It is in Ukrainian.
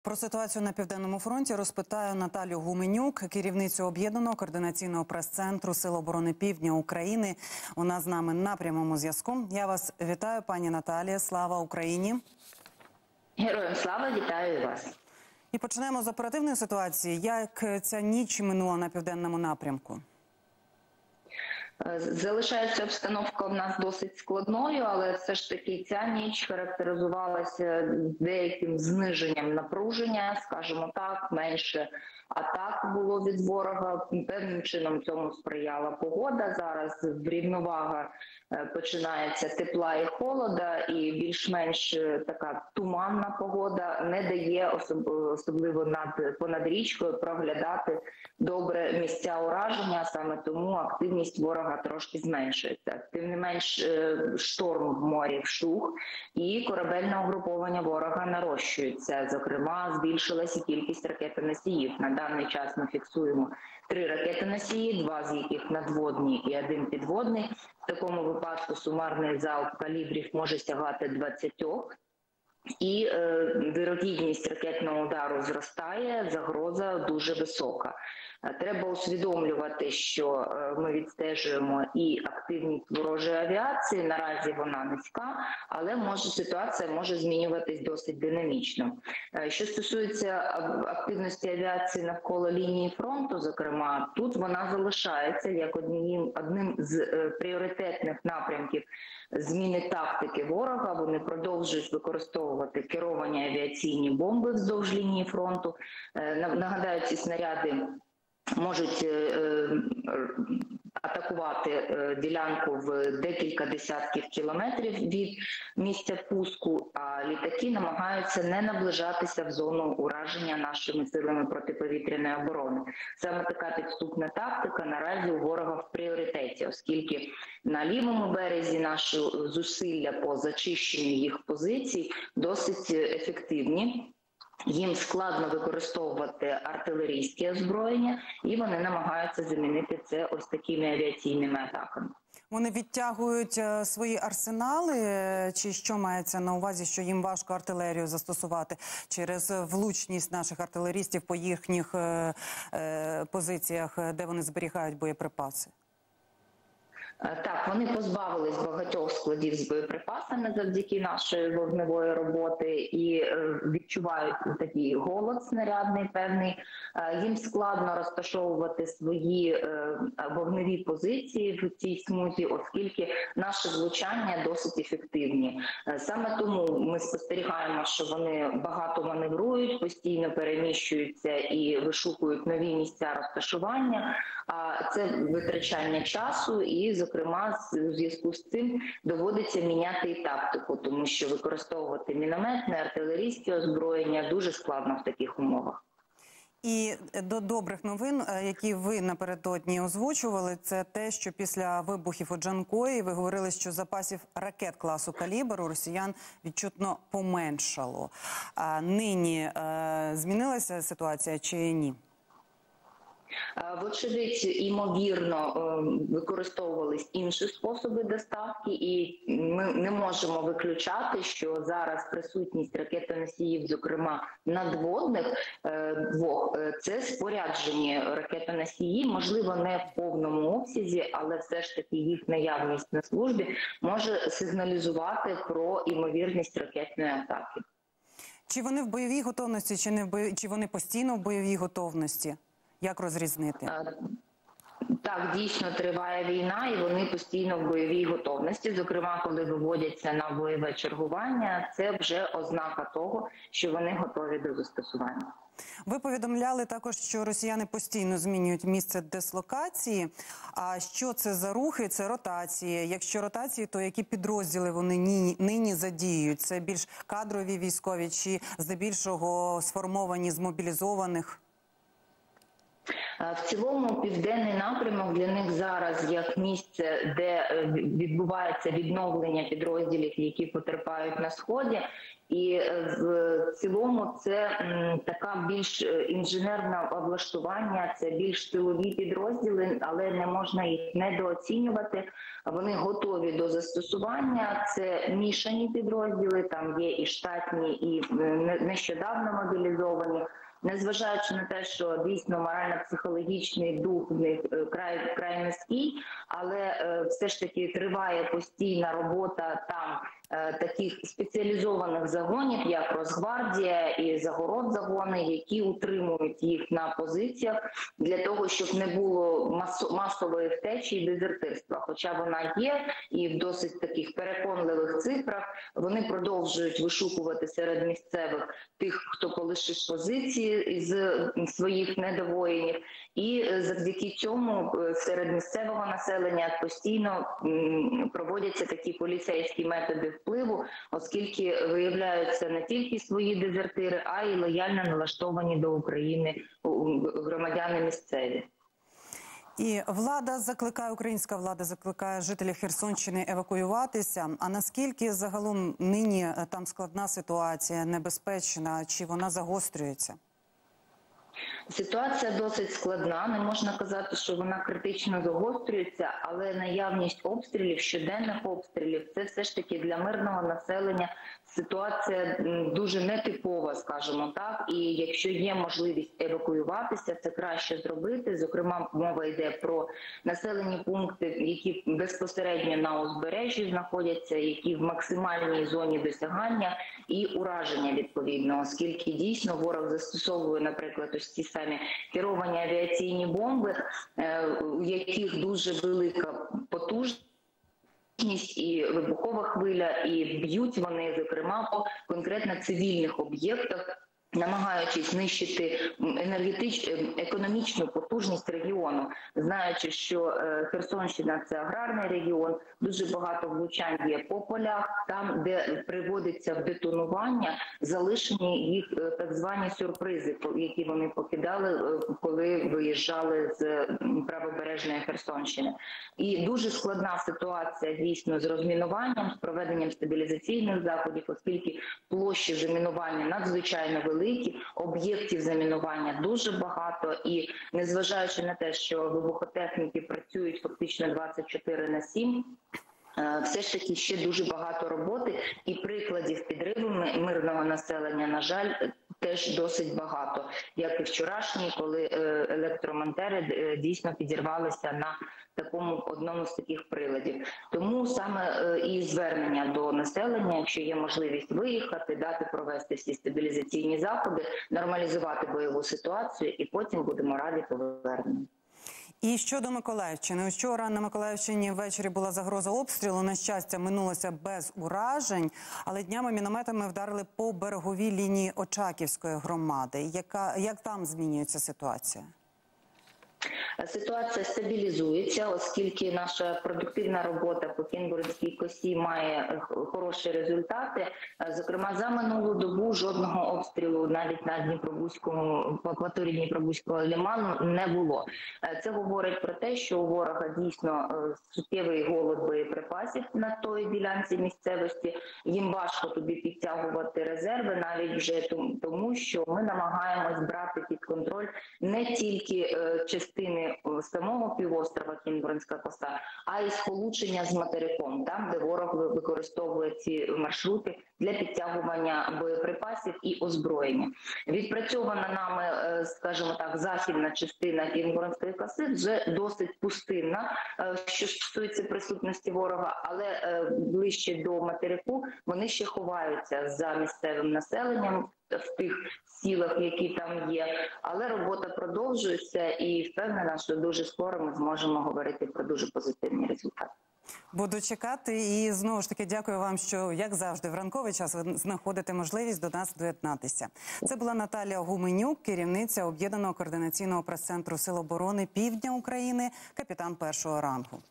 Про ситуацію на Південному фронті розпитаю Наталію Гуменюк, керівницю Об'єднаного координаційного прес-центру Сил оборони Півдня України. Вона з нами на прямому зв'язку. Я вас вітаю, пані Наталія. Слава Україні! Героям слава, вітаю вас. І почнемо з оперативної ситуації. Як ця ніч минула на Південному напрямку? Залишається обстановка в нас досить складною, але все ж таки ця ніч характеризувалася деяким зниженням напруження, скажімо так, менше атак було від ворога. Певним чином цьому сприяла погода. Зараз врівновага починається тепла і холода, і більш-менш така туманна погода не дає, особливо понад річкою, проглядати добре місця ураження, саме тому активність ворога трошки зменшується. Тим не менш, шторм в морі вщух, і корабельне угруповання ворога нарощується. Зокрема, збільшилася кількість ракетоносіїв. На даний час ми фіксуємо 3 ракетоносії, 2 з яких надводні і 1 підводний. В такому випадку сумарний залп калібрів може сягати 20. І вірогідність ракетного удару зростає, загроза дуже висока. Треба усвідомлювати, що ми відстежуємо і активність ворожої авіації, наразі вона низька, але ситуація може змінюватись досить динамічно. Що стосується активності авіації навколо лінії фронту, зокрема, тут вона залишається як одним з пріоритетних напрямків зміни тактики ворога. Вони продовжують використовувати керовані авіаційні бомби вздовж лінії фронту. Нагадаю, ці снаряди можуть атакувати ділянку в декілька десятків кілометрів від місця пуску, а літаки намагаються не наближатися в зону ураження нашими силами протиповітряної оборони. Саме така підступна тактика наразі у ворога в пріоритеті, оскільки на лівому березі наші зусилля по зачищенню їх позицій досить ефективні. Їм складно використовувати артилерійське озброєння, і вони намагаються замінити це ось такими авіаційними атаками. Вони відтягують свої арсенали, чи що мається на увазі, що їм важко артилерію застосувати через влучність наших артилерістів по їхніх позиціях, де вони зберігають боєприпаси? Так, вони позбавились багатьох складів з боєприпасами завдяки нашої вогневої роботи і відчувають такий голод снарядний певний. Їм складно розташовувати свої вогневі позиції в цій смузі, оскільки наші влучання досить ефективні. Саме тому ми спостерігаємо, що вони багато маневрують, постійно переміщуються і вишукують нові місця розташування. А це витрачання часу і, зокрема, у зв'язку з цим доводиться міняти і тактику, тому що використовувати мінометне, артилерійське озброєння дуже складно в таких умовах. І до добрих новин, які ви напередодні озвучували, це те, що після вибухів у Джанкої ви говорили, що запасів ракет класу «Калібр» у росіян відчутно поменшало. А нині змінилася ситуація чи ні? Вочевидь, ймовірно, використовувались інші способи доставки, і ми не можемо виключати, що зараз присутність ракетоносіїв, зокрема надводних двох, це споряджені ракетоносії, можливо, не в повному обсязі, але все ж таки їх наявність на службі може сигналізувати про ймовірність ракетної атаки. Чи вони в бойовій готовності, чи вони постійно в бойовій готовності? Як розрізнити? Так, дійсно триває війна, і вони постійно в бойовій готовності. Зокрема, коли виводяться на бойове чергування, це вже ознака того, що вони готові до застосування. Ви повідомляли також, що росіяни постійно змінюють місце дислокації. А що це за рухи? Це ротації. Якщо ротації, то які підрозділи вони нині задіюють? Це більш кадрові військові чи здебільшого сформовані з мобілізованих? В цілому південний напрямок для них зараз як місце, де відбувається відновлення підрозділів, які потерпають на Сході. І в цілому це така більш інженерне облаштування, це більш тилові підрозділи, але не можна їх недооцінювати. Вони готові до застосування, це мішані підрозділи, там є і штатні, і нещодавно мобілізовані. Незважаючи на те, що дійсно морально-психологічний дух в них край низький, але все ж таки триває постійна робота там таких спеціалізованих загонів, як Росгвардія і Загородзагони, які утримують їх на позиціях для того, щоб не було масової втечі і дезертирства. Хоча вона є і в досить таких переконливих цифрах, вони продовжують вишукувати серед місцевих тих, хто полишив позиції з своїх недовоєнів. І завдяки цьому серед місцевого населення постійно проводяться такі поліцейські методи впливу, оскільки виявляються не тільки свої дезертири, а й лояльно налаштовані до України громадяни місцеві. І українська влада закликає жителів Херсонщини евакуюватися. А наскільки загалом нині там складна ситуація, небезпечна, чи вона загострюється? Ситуація досить складна, не можна казати, що вона критично загострюється, але наявність обстрілів, щоденних обстрілів, це все ж таки для мирного населення ситуація дуже нетипова, скажімо так, і якщо є можливість евакуюватися, це краще зробити. Зокрема, мова йде про населені пункти, які безпосередньо на узбережжі знаходяться, які в максимальній зоні досягання і ураження відповідно, оскільки дійсно ворог застосовує, наприклад, ось ці самі керовані авіаційні бомби, у яких дуже велика потужність і вибухова хвиля, і б'ють вони, зокрема, по конкретно цивільних об'єктах, намагаючись знищити економічну потужність регіону, знаючи, що Херсонщина – це аграрний регіон, дуже багато влучань є по полях, там, де приводиться в детонування залишені їх так звані сюрпризи, які вони покидали, коли виїжджали з правобережної Херсонщини. І дуже складна ситуація, дійсно, з розмінуванням, з проведенням стабілізаційних заходів, оскільки площі замінування надзвичайно великі, об'єктів замінування дуже багато, і незважаючи на те, що вибухотехніки працюють фактично 24/7, все ж таки ще дуже багато роботи, і прикладів підриву мирного населення, на жаль, теж досить багато, як і вчорашній, коли електромонтери дійсно підірвалися на такому одному з таких приладів. Тому саме і звернення до населення, якщо є можливість виїхати, дати провести всі стабілізаційні заходи, нормалізувати бойову ситуацію, і потім будемо раді поверненню. І щодо Миколаївщини. Вчора на Миколаївщині ввечері була загроза обстрілу. На щастя, минулося без уражень, але днями мінометами вдарили по береговій лінії Очаківської громади. Як там змінюється ситуація? Ситуація стабілізується, оскільки наша продуктивна робота по Кінбурзькій косі має хороші результати. Зокрема, за минулу добу жодного обстрілу навіть на Дніпробузькому, по акваторії Дніпробузького лиману не було. Це говорить про те, що у ворога дійсно суттєвий голод боєприпасів на той ділянці місцевості. Їм важко туди підтягувати резерви, навіть вже тому, що ми намагаємось брати під контроль не тільки частини самого півострова Кінбурзька коса, а й сполучення з материком, там, де ворог використовує ці маршрути для підтягування боєприпасів і озброєння. Відпрацьована нами, скажімо так, західна частина Кінбурзької коси вже досить пустинна, що стосується присутності ворога, але ближче до материку вони ще ховаються за місцевим населенням, в тих сілах, які там є. Але робота продовжується і впевнена, що дуже скоро ми зможемо говорити про дуже позитивні результати. Буду чекати і знову ж таки дякую вам, що, як завжди, в ранковий час ви знаходите можливість до нас доєднатися. Це була Наталія Гуменюк, керівниця Об'єднаного координаційного прес-центру Сил оборони Півдня України, капітан першого рангу.